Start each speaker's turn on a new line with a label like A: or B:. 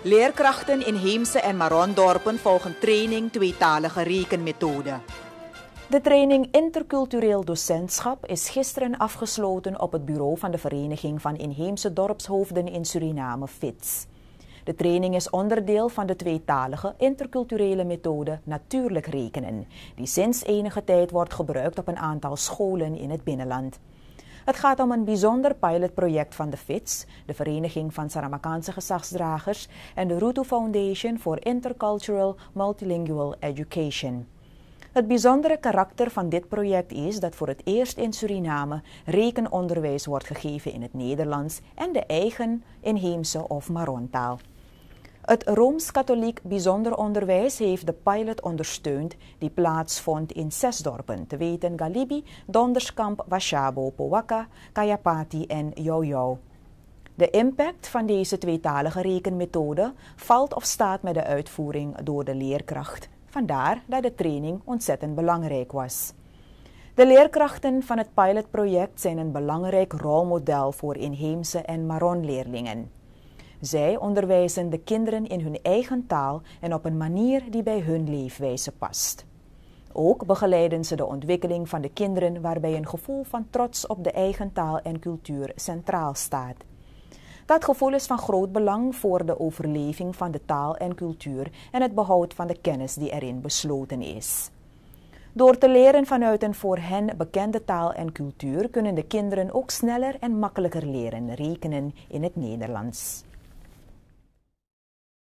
A: Leerkrachten in Heemse en Marondorpen volgen training tweetalige rekenmethode.
B: De training Intercultureel Docentschap is gisteren afgesloten op het bureau van de Vereniging van Inheemse Dorpshoofden in Suriname, FIDS. De training is onderdeel van de tweetalige interculturele methode Natuurlijk Rekenen, die sinds enige tijd wordt gebruikt op een aantal scholen in het binnenland. Het gaat om een bijzonder pilotproject van de FIDS, de Vereniging van Saramakaanse Gezagsdragers, en de Ruto Foundation for Intercultural Multilingual Education. Het bijzondere karakter van dit project is dat voor het eerst in Suriname rekenonderwijs wordt gegeven in het Nederlands en de eigen inheemse of Marontaal. Het Rooms-Katholiek Bijzonder Onderwijs heeft de pilot ondersteund die plaatsvond in 6 dorpen, te weten Galibi, Donderskamp, Washabo, Powaka, Kayapati en Jojo. De impact van deze tweetalige rekenmethode valt of staat met de uitvoering door de leerkracht. Vandaar dat de training ontzettend belangrijk was. De leerkrachten van het pilotproject zijn een belangrijk rolmodel voor inheemse en Maron-leerlingen. Zij onderwijzen de kinderen in hun eigen taal en op een manier die bij hun leefwijze past. Ook begeleiden ze de ontwikkeling van de kinderen waarbij een gevoel van trots op de eigen taal en cultuur centraal staat. Dat gevoel is van groot belang voor de overleving van de taal en cultuur en het behoud van de kennis die erin besloten is. Door te leren vanuit een voor hen bekende taal en cultuur kunnen de kinderen ook sneller en makkelijker leren rekenen in het Nederlands.